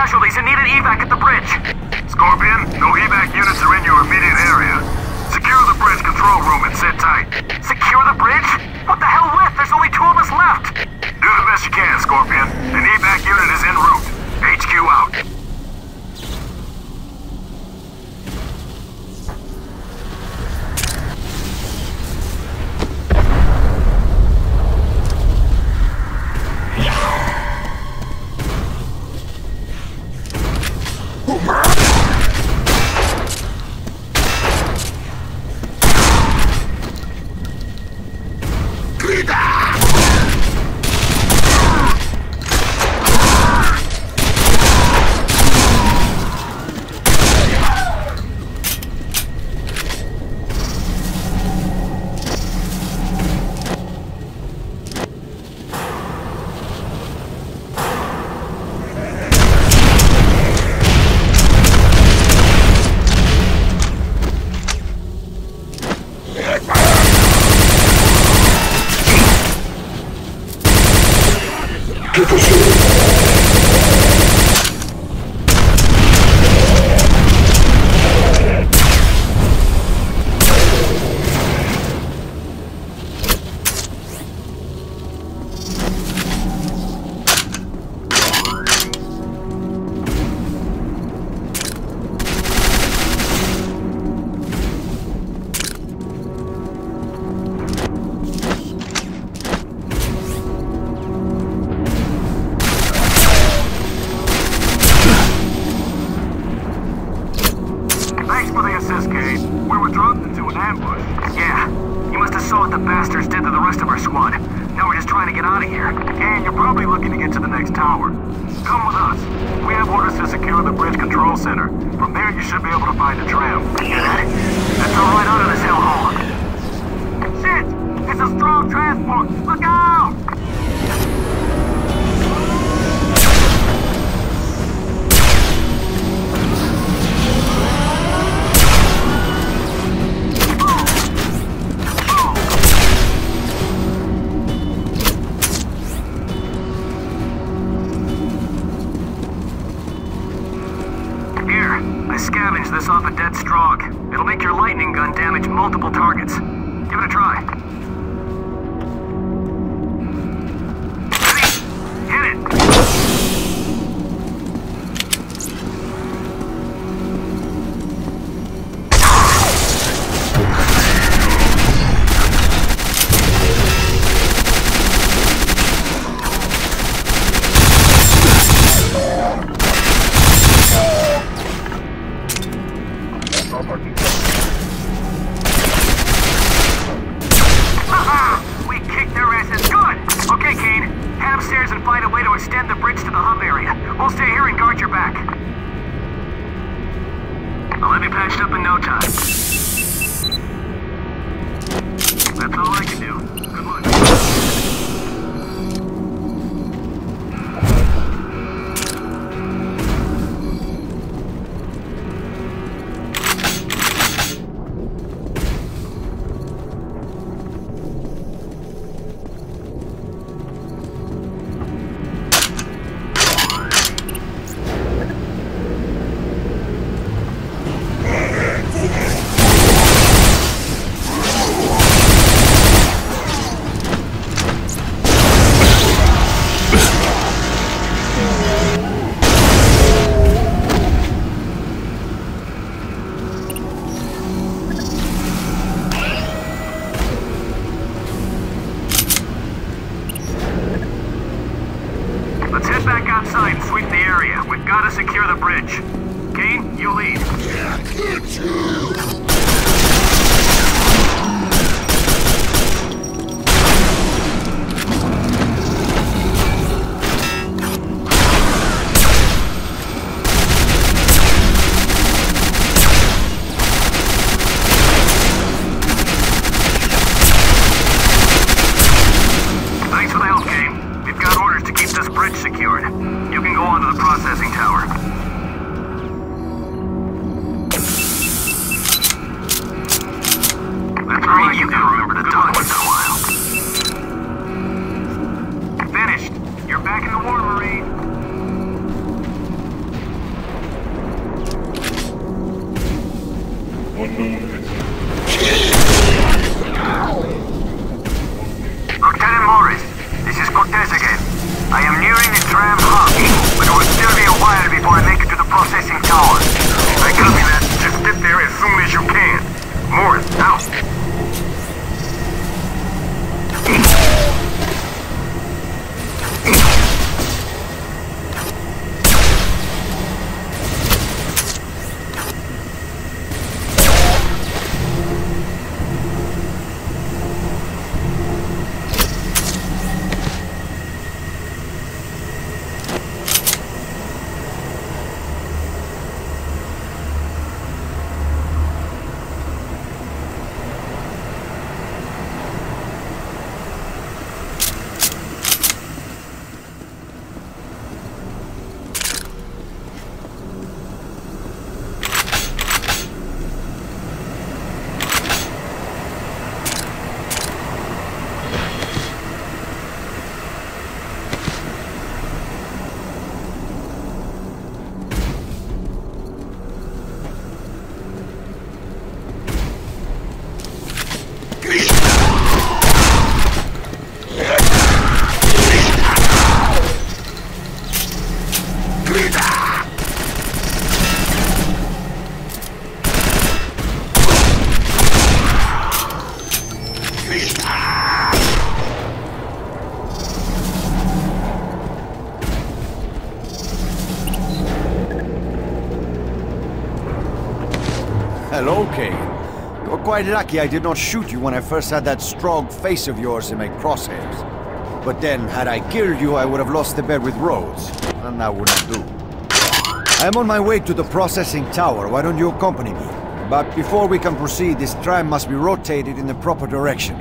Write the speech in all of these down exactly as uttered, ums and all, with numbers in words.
casualties and need an evac at the bridge. Scorpion, no evac units are in your immediate area. Secure the bridge control room and sit tight. Secure the bridge? What the hell with? There's only two of us left. Do the best you can, Scorpion. An evac unit is en route. H Q out. Scorpion, Lieutenant Morris, this is Cortez again. I am nearing the tram hub, but it will still be a while before I make it to the processing tower. I copy that. Just get there as soon as you can. Morris, out. Hello, Kane. You're quite lucky I did not shoot you when I first had that strong face of yours in my crosshairs. But then, had I killed you, I would have lost the bet with Rhodes, and that wouldn't do. I'm on my way to the processing tower. Why don't you accompany me? But before we can proceed, this tram must be rotated in the proper direction.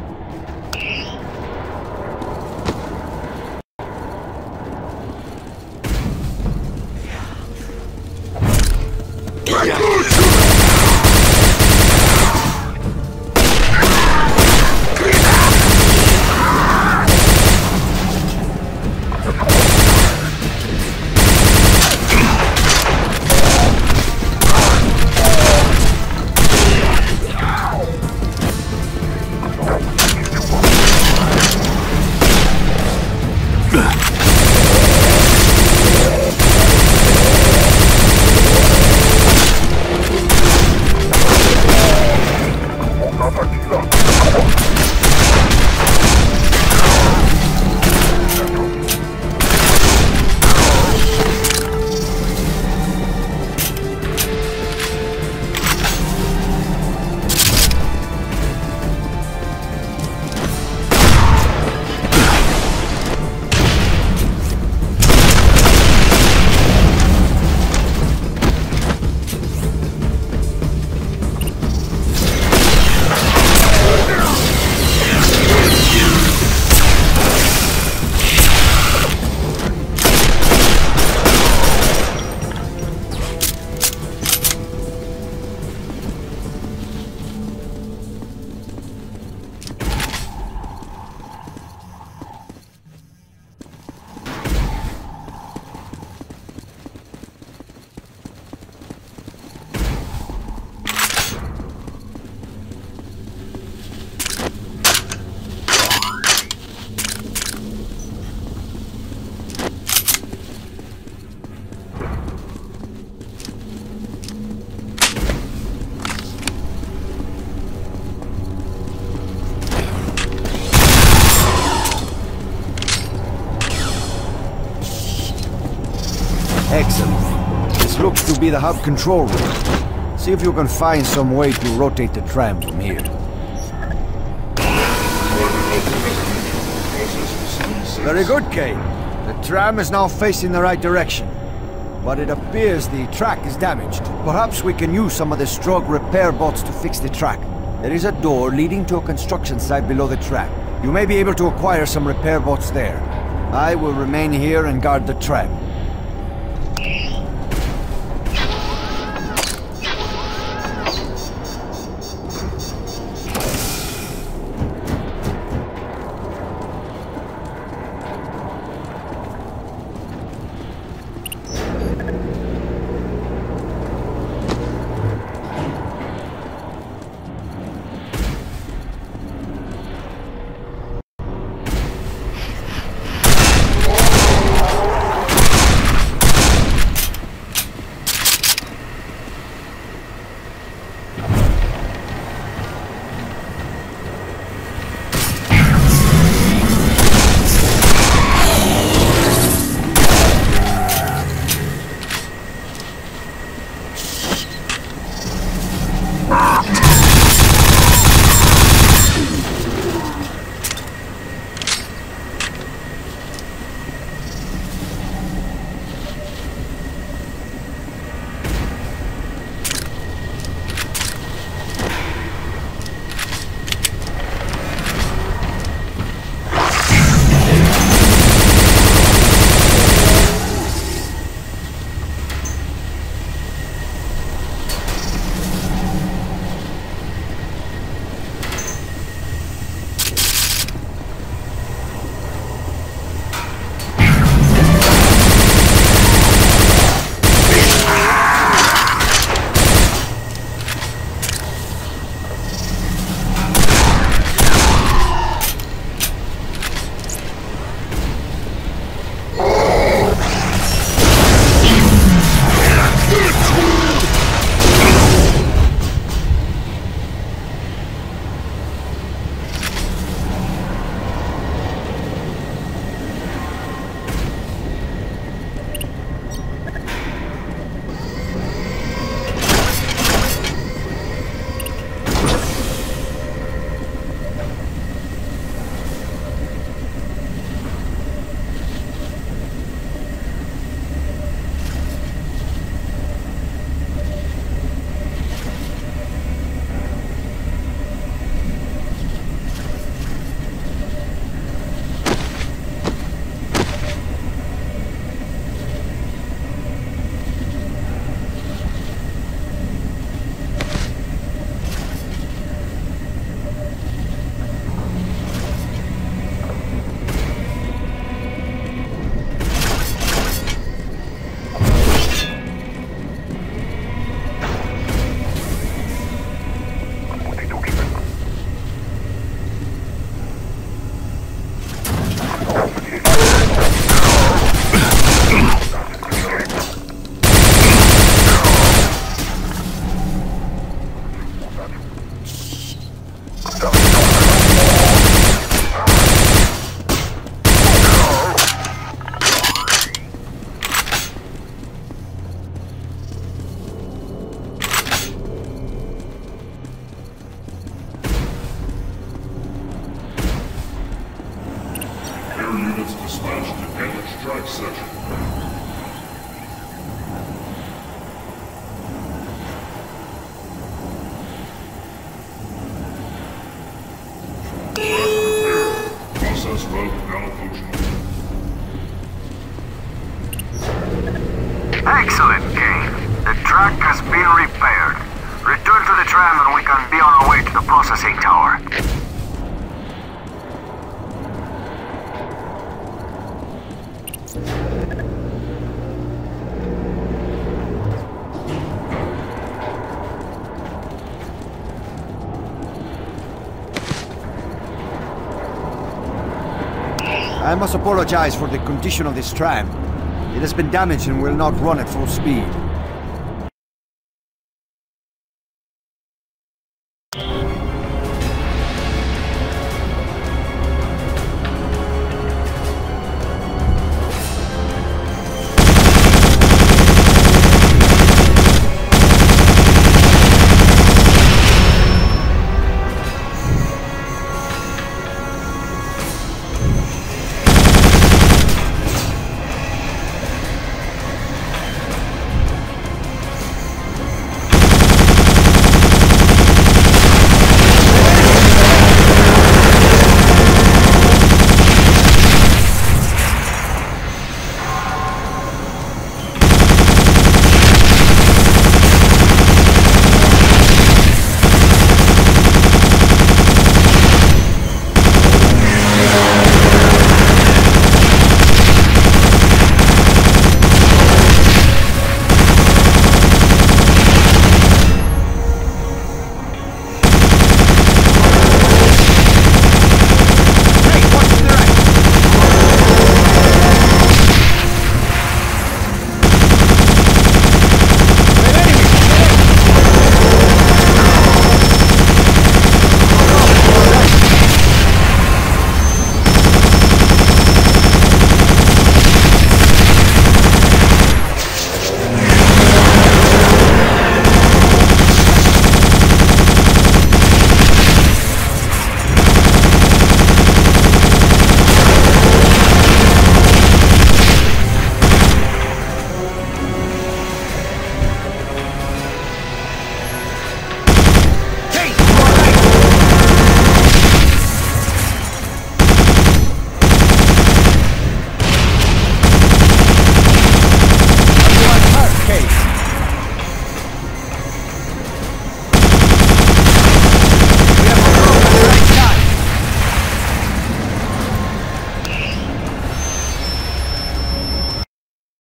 Excellent. This looks to be the hub control room. See if you can find some way to rotate the tram from here. Very good, Kane. The tram is now facing the right direction. But it appears the track is damaged. Perhaps we can use some of the Strogg repair bots to fix the track. There is a door leading to a construction site below the track. You may be able to acquire some repair bots there. I will remain here and guard the tram. Plus rope malfunction. Excellent, Kane. The track has been repaired. Return to the tram and we can be on our way to the processing tower. I must apologize for the condition of this tram. It has been damaged and will not run at full speed.